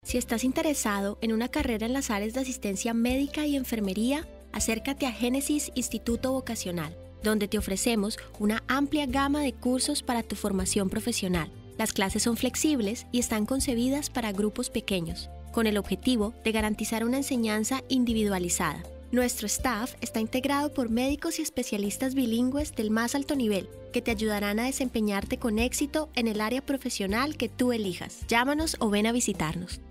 Si estás interesado en una carrera en las áreas de asistencia médica y enfermería, acércate a Génesis Instituto Vocacional, donde te ofrecemos una amplia gama de cursos para tu formación profesional. Las clases son flexibles y están concebidas para grupos pequeños, con el objetivo de garantizar una enseñanza individualizada. Nuestro staff está integrado por médicos y especialistas bilingües del más alto nivel, que te ayudarán a desempeñarte con éxito en el área profesional que tú elijas. Llámanos o ven a visitarnos.